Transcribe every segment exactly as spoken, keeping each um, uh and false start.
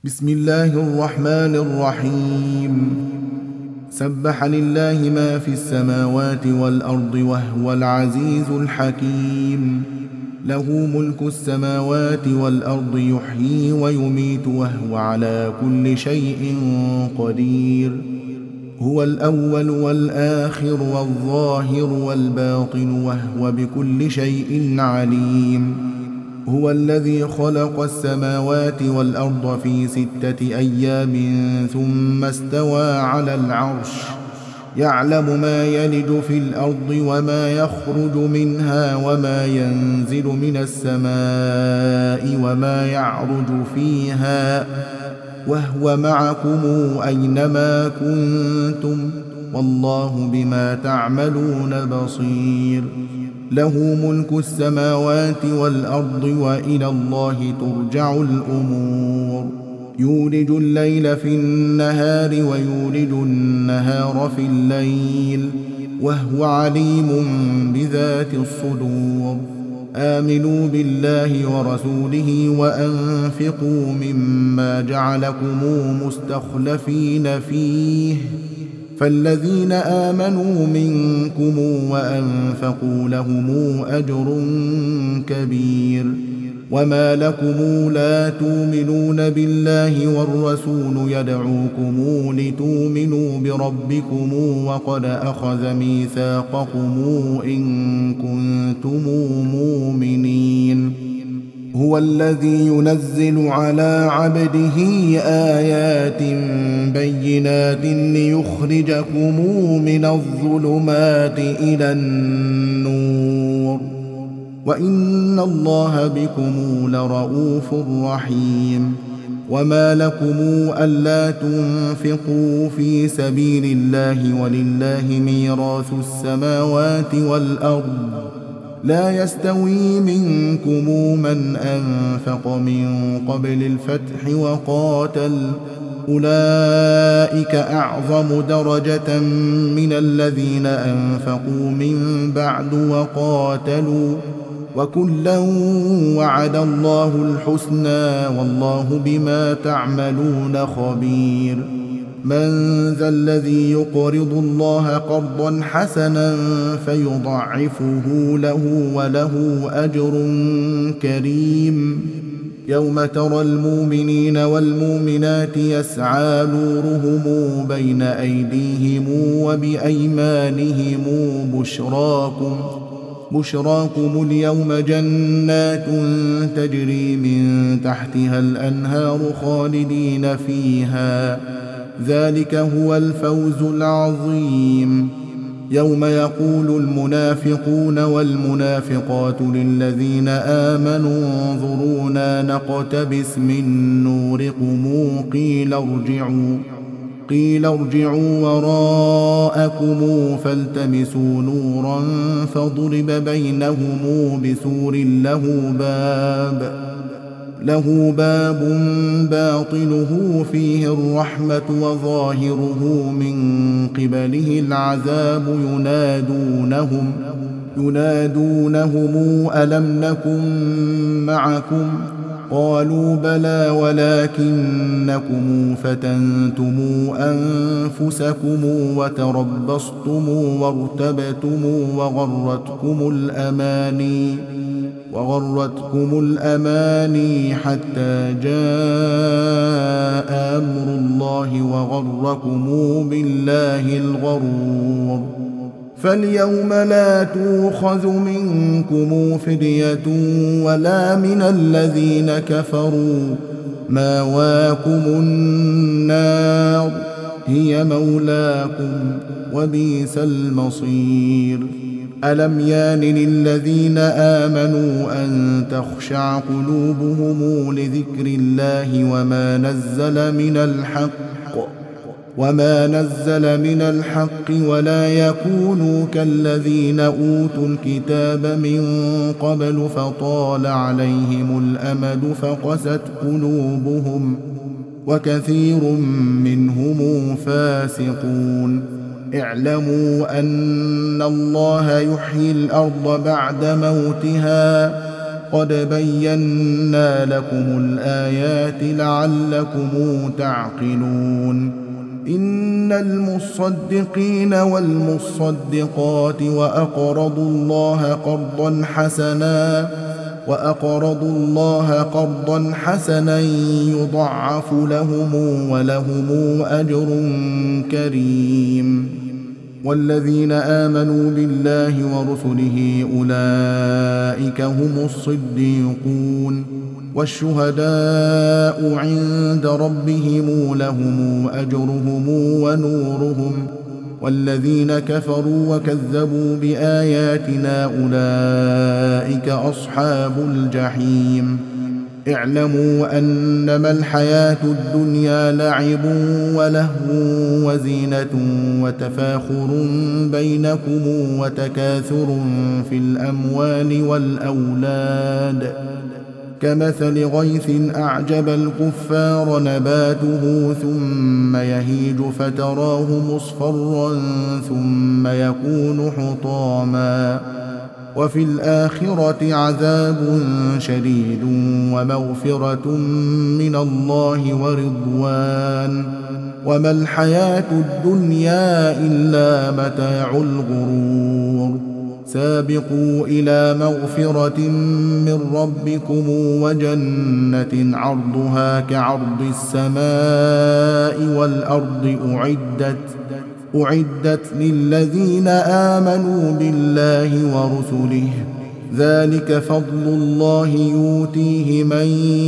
بسم الله الرحمن الرحيم. سبح لله ما في السماوات والأرض وهو العزيز الحكيم. له ملك السماوات والأرض يحيي ويميت وهو على كل شيء قدير. هو الأول والآخر والظاهر والباطن وهو بكل شيء عليم. هو الذي خلق السماوات والأرض في ستة أيام ثم استوى على العرش، يعلم ما يلج في الأرض وما يخرج منها وما ينزل من السماء وما يعرج فيها، وهو معكم أينما كنتم والله بما تعملون بصير. له ملك السماوات والأرض وإلى الله ترجع الأمور. يولج الليل في النهار ويولج النهار في الليل وهو عليم بذات الصدور. آمنوا بالله ورسوله وأنفقوا مما جعلكم مستخلفين فيه، فالذين آمنوا منكم وأنفقوا لهم أجر كبير. وما لكم لا تؤمنون بالله والرسول يدعوكم لتؤمنوا بربكم وقد أخذ ميثاقكم إن كنتم مؤمنين. هو الذي ينزل على عبده آيات بينات ليخرجكم من الظلمات إلى النور، وإن الله بكم لرؤوف رحيم. وما لكم ألا تنفقوا في سبيل الله ولله ميراث السماوات والأرض، لا يستوي منكم من أنفق من قبل الفتح وقاتل، أولئك أعظم درجة من الذين أنفقوا من بعد وقاتلوا، وكلا وعد الله الحسنى والله بما تعملون خبير. من ذا الذي يقرض الله قرضا حسنا فيضعفه له وله أجر كريم. يوم ترى المؤمنين والمؤمنات يسعى نورهم بين أيديهم وبأيمانهم بشراكم بشراكم اليوم جنات تجري من تحتها الأنهار خالدين فيها، ذلك هو الفوز العظيم. يوم يقول المنافقون والمنافقات للذين آمنوا انظرونا نقتبس من نوركم قيل ارجعوا قيل ارجعوا وراءكم فالتمسوا نورا فضرب بينهم بسور له باب له باب باطنه فيه الرحمة وظاهره من قبله العذاب. ينادونهم ينادونهم ألم نكن معكم قالوا بلى ولكنكم فتنتم أنفسكم وتربصتم وارتبتم وغرتكم الأماني وغرتكم الأماني حتى جاء أمر الله وغركم بالله الغرور. فاليوم لا تؤخذ منكم فدية ولا من الذين كفروا، ماواكم النار هي مولاكم وبئس المصير. ألم يان للذين آمنوا أن تخشع قلوبهم لذكر الله وما نزل من الحق وما نزل من الحق ولا يكونوا كالذين أوتوا الكتاب من قبل فطال عليهم الأمد فقست قلوبهم وكثير منهم فاسقون. اعلموا أن الله يحيي الأرض بعد موتها قد بينا لكم الآيات لعلكم تعقلون إن المصدقين والمصدقات وأقرضوا الله قرضا حسنا وأقرضوا الله قرضا حسنا يضعف لهم ولهم أجر كريم والذين آمنوا بالله ورسله أولئك هم الصديقون والشهداء عند ربهم لهم أجرهم ونورهم والذين كفروا وكذبوا بآياتنا أولئك أصحاب الجحيم اعلموا أنما الحياة الدنيا لعب ولهو وزينة وتفاخر بينكم وتكاثر في الأموال والأولاد كمثل غيث أعجب الكفار نباته ثم يهيج فتراه مصفرا ثم يكون حطاما وفي الآخرة عذاب شديد ومغفرة من الله ورضوان وما الحياة الدنيا إلا متاع الغرور سابقوا إلى مغفرة من ربكم وجنة عرضها كعرض السماء والأرض أعدت أعدت للذين آمنوا بالله ورسله ذلك فضل الله يؤتيه من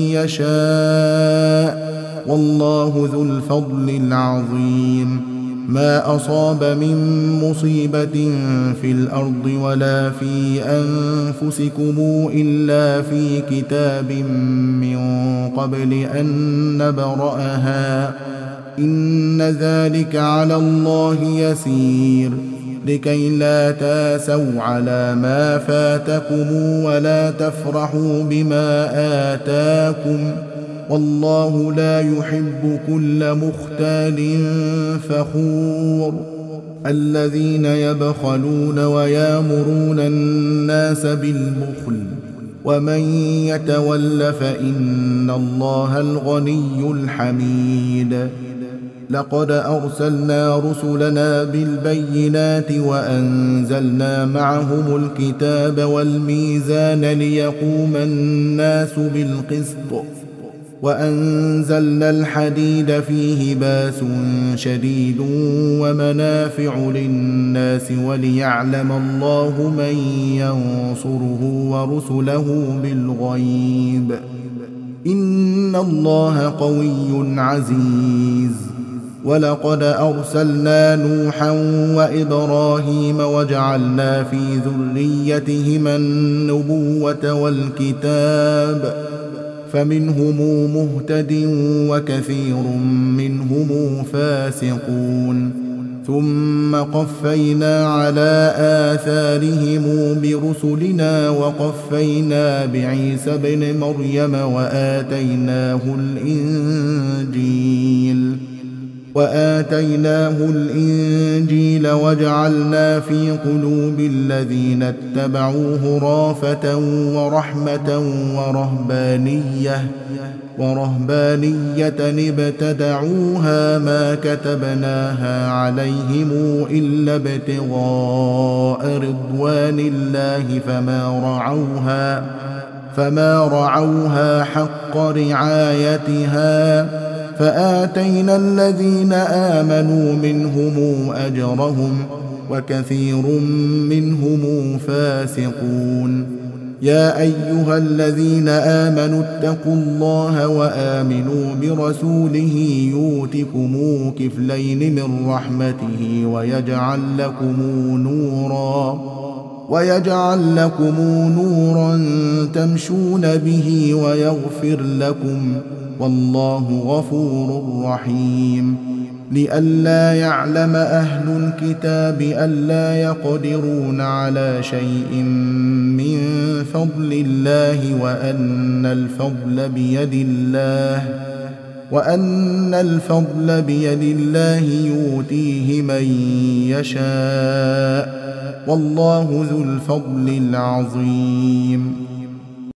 يشاء والله ذو الفضل العظيم ما أصاب من مصيبة في الأرض ولا في أنفسكم إلا في كتاب من قبل أن نبرأها إن ذلك على الله يسير لكي لا تاسوا على ما فاتكم ولا تفرحوا بما آتاكم والله لا يحب كل مختال فخور الذين يبخلون ويامرون الناس بالبخل ومن يتول فإن الله الغني الحميد لقد أرسلنا رسلنا بالبينات وأنزلنا معهم الكتاب والميزان ليقوم الناس بالقسط وأنزلنا الحديد فيه باس شديد ومنافع للناس وليعلم الله من ينصره ورسله بالغيب إن الله قوي عزيز ولقد أرسلنا نوحا وإبراهيم وجعلنا في ذريتهما النبوة والكتاب فمنهم مهتد وكثير منهم فاسقون ثم قفينا على آثارهم برسلنا وقفينا بعيسى بن مريم وآتيناه الإنجيل وآتيناه الإنجيل وجعلنا في قلوب الذين اتبعوه رافة ورحمة ورهبانية ورهبانية ابتدعوها ما كتبناها عليهم إلا ابتغاء رضوان الله فما رعوها فما رعوها حق رعايتها فآتينا الذين آمنوا منهم أجرهم وكثير منهم فاسقون يا أيها الذين آمنوا اتقوا الله وآمنوا برسوله يؤتكم كفلين من رحمته ويجعل لكم نورا ويجعل لكم نورا تمشون به ويغفر لكم والله غفور رحيم لئلا يعلم أهل الكتاب ألا يقدرون على شيء من فضل الله وأن الفضل بيد الله وأن الفضل بيد الله يؤتيه من يشاء والله ذو الفضل العظيم